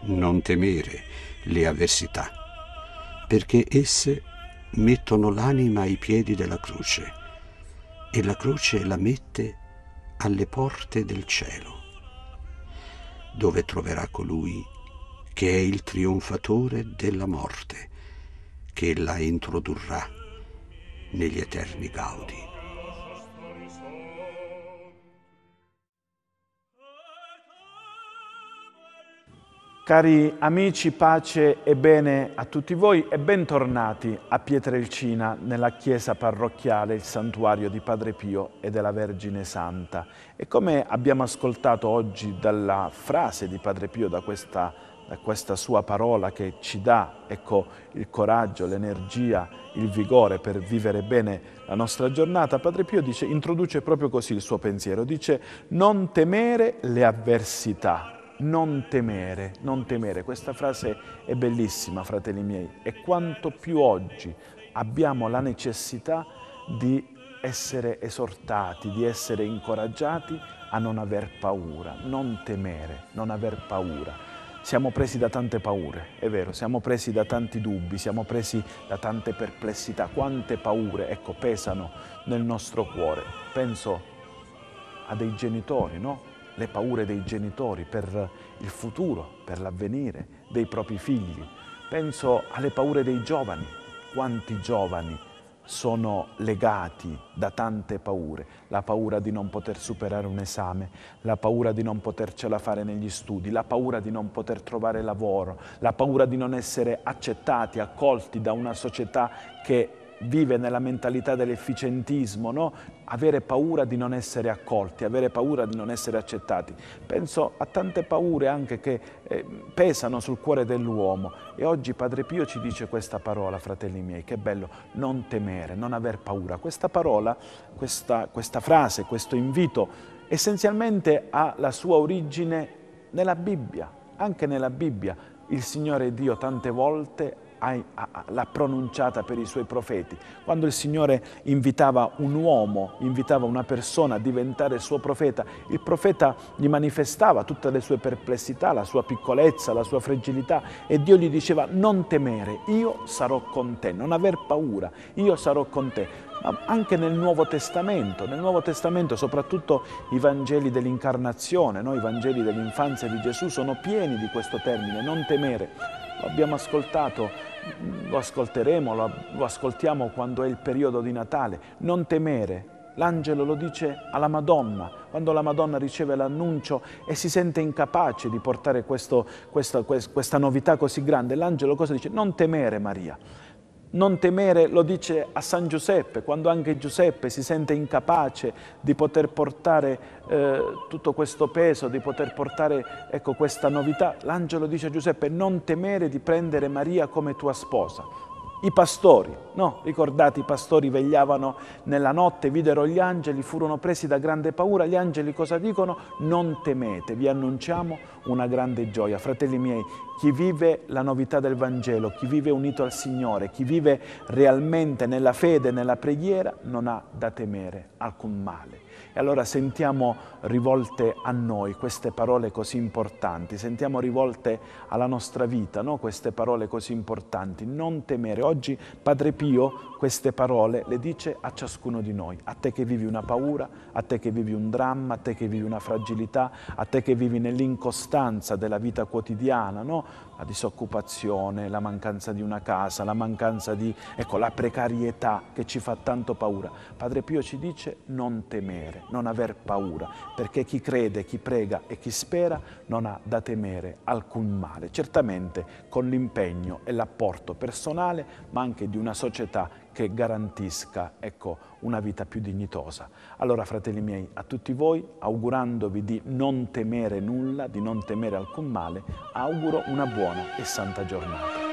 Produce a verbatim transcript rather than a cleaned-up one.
non temere le avversità, perché esse mettono l'anima ai piedi della croce e la croce la mette alle porte del cielo, dove troverà colui che è il trionfatore della morte, che la introdurrà negli eterni gaudi. Cari amici, pace e bene a tutti voi e bentornati a Pietrelcina nella chiesa parrocchiale, il santuario di Padre Pio e della Vergine Santa. E come abbiamo ascoltato oggi dalla frase di Padre Pio, da questa, da questa sua parola che ci dà, ecco, il coraggio, l'energia, il vigore per vivere bene la nostra giornata, Padre Pio dice, introduce proprio così il suo pensiero, dice non temere le avversità. Non temere, non temere. Questa frase è bellissima, fratelli miei, e quanto più oggi abbiamo la necessità di essere esortati, di essere incoraggiati a non aver paura, non temere, non aver paura. Siamo presi da tante paure, è vero, siamo presi da tanti dubbi, siamo presi da tante perplessità, quante paure, ecco, pesano nel nostro cuore. Penso a dei genitori, no? Le paure dei genitori per il futuro, per l'avvenire dei propri figli. Penso alle paure dei giovani. Quanti giovani sono legati da tante paure. La paura di non poter superare un esame, la paura di non potercela fare negli studi, la paura di non poter trovare lavoro, la paura di non essere accettati, accolti da una società che vive nella mentalità dell'efficientismo, no? Avere paura di non essere accolti, avere paura di non essere accettati. Penso a tante paure anche che eh, pesano sul cuore dell'uomo. E oggi Padre Pio ci dice questa parola, fratelli miei, che bello, non temere, non aver paura. Questa parola, questa, questa frase, questo invito, essenzialmente ha la sua origine nella Bibbia. Anche nella Bibbia il Signore Dio tante volte l'ha pronunciata per i suoi profeti. Quando il Signore invitava un uomo, invitava una persona a diventare suo profeta, il profeta gli manifestava tutte le sue perplessità, la sua piccolezza, la sua fragilità e Dio gli diceva non temere, io sarò con te, non aver paura, io sarò con te. Ma anche nel Nuovo Testamento, nel Nuovo Testamento soprattutto i Vangeli dell'Incarnazione, no? I Vangeli dell'infanzia di Gesù sono pieni di questo termine, non temere. Lo abbiamo ascoltato, lo ascolteremo, lo, lo ascoltiamo quando è il periodo di Natale. Non temere, l'angelo lo dice alla Madonna, quando la Madonna riceve l'annuncio e si sente incapace di portare questo, questa, questa novità così grande. L'angelo cosa dice? Non temere, Maria. Non temere lo dice a San Giuseppe, quando anche Giuseppe si sente incapace di poter portare eh, tutto questo peso, di poter portare ecco, questa novità. L'angelo dice a Giuseppe, non temere di prendere Maria come tua sposa. I pastori, no, ricordate, i pastori vegliavano nella notte, videro gli angeli, furono presi da grande paura. Gli angeli cosa dicono? Non temete, vi annunciamo una grande gioia. Fratelli miei, chi vive la novità del Vangelo, chi vive unito al Signore, chi vive realmente nella fede, nella preghiera, non ha da temere alcun male. E allora sentiamo rivolte a noi queste parole così importanti, sentiamo rivolte alla nostra vita, no? Queste parole così importanti, non temere. Oggi Padre Pio queste parole le dice a ciascuno di noi, a te che vivi una paura, a te che vivi un dramma, a te che vivi una fragilità, a te che vivi nell'incostanza della vita quotidiana, no? La disoccupazione, la mancanza di una casa, la mancanza di, ecco, la precarietà che ci fa tanto paura. Padre Pio ci dice non temere, non aver paura, perché chi crede, chi prega e chi spera non ha da temere alcun male. Certamente con l'impegno e l'apporto personale, ma anche di una società che garantisca, ecco, una vita più dignitosa. Allora, fratelli miei, a tutti voi, augurandovi di non temere nulla, di non temere alcun male, auguro una buona e santa giornata.